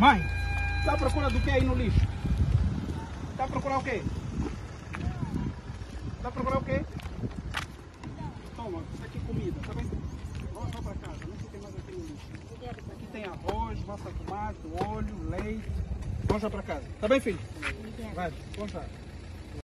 Mãe, está à procura do que aí no lixo? Está a procurar o quê? Está a procurar o quê? Toma, isso aqui é comida, tá bem? Vá para casa, não sei o que mais aqui no lixo. Aqui tem arroz, massa de tomate, óleo, leite. Vamos já para casa. Tá bem, filho? Vai, vamos lá.